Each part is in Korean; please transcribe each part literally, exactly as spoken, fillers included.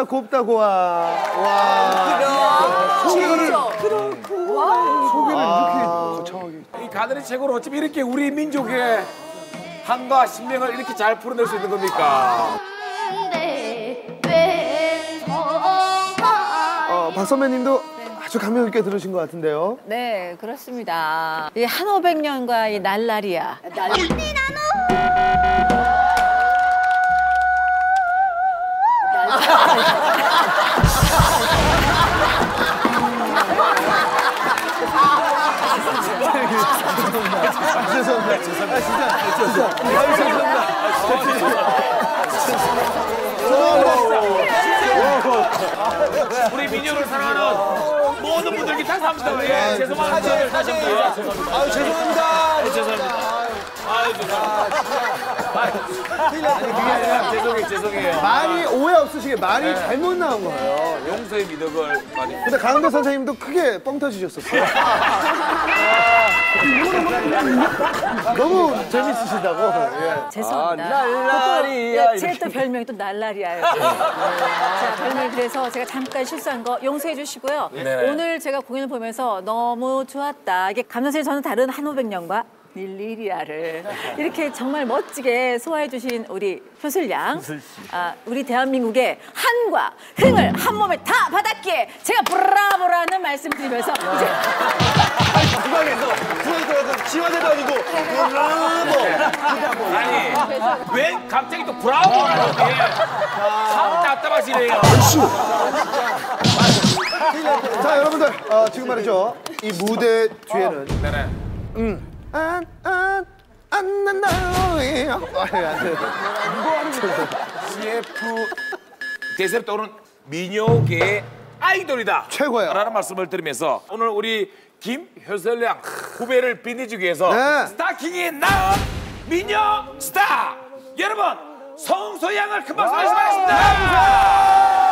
곱다 고와. 와. 소개를 그렇고. 와. 소개를 이렇게 거창하게. 이 가들이 최고로 어쩜 이렇게 우리 민족의 한과 신명을 이렇게 잘 풀어낼 수 있는 겁니까? 어, 박 선배님도 아주 감명 있게 들으신 것 같은데요. 네, 그렇습니다. 이 한 오백 년과 이 날라리야. 죄송합니다. 죄송합니다. 아, 진짜. 진짜. 아, 죄송합니다. 우리 민족을 사랑하는 모든 분들께 다시 한번 예, 죄송한 마음을 다시 한번 죄송합니다. 아유, 죄송합니다. 네, 죄송합니다. 아유, 죄송합니다. 아니, 그게 아니라 죄송해요, 죄송해요. 말이 오해 없으시게 말이 잘못 나온 거예요. 용서의 미덕을 많이. 근데 강은대 선생님도 크게 뻥 터지셨었어요. 너무 재밌으시다고. 예. 죄송합니다. 아, 날라리야. 제 또 별명이 또 날라리야예요. 자, 별명이 그래서 제가 잠깐 실수한 거 용서해 주시고요. 네. 오늘 제가 공연을 보면서 너무 좋았다. 이게 감독님 저는 다른 한 오백 년과 닐리리아를 이렇게 정말 멋지게 소화해 주신 우리 효슬 양, 아, 우리 대한민국의 한과 흥을 한 몸에 다 받았기에 제가 브라보라는 말씀 드리면서 이제 중앙에서 중앙에서 지화대도 아니고 브라보. 아니, 왜 갑자기 또 브라보라는 게 참 답답하시네요. 자, 여러분들 어, 지금 말이죠. 이 무대 뒤에는 네네. 음. 안, 안, 안, 난, 난, 아니, 안 돼. 이거 하는 거예요. 씨에프 대세로 떠오른 미녀계의 아이돌이다. 최고예요. 라는 말씀을 드리면서 오늘 우리 김효슬 양 후배를 빛내주기 위해서 네. 스타킹이 나온 미녀 스타! 여러분, 성소 양을 큰 박수 주시기 바랍니다.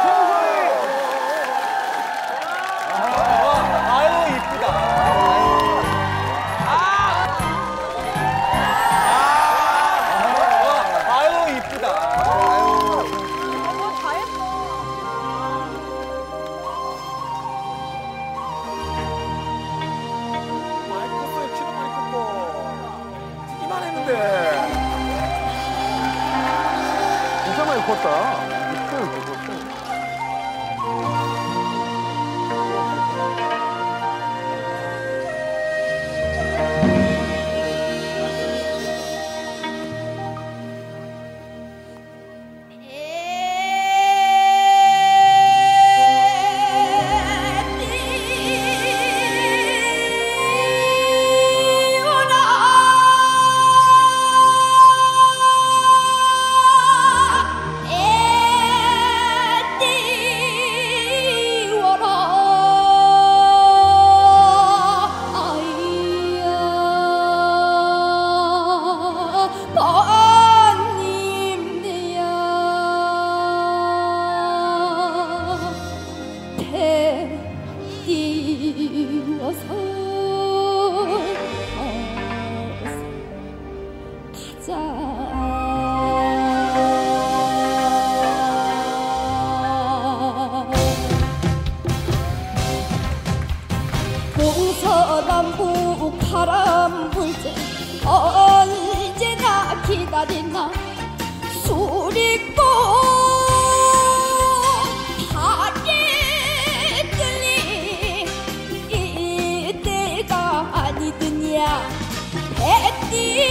아유, 이쁘다. 진짜 많이 컸다. 동서남북 바람 불 때 언제나 기다리나 수리꽃 하게 끌린 이때가 아니더냐. 뱃띠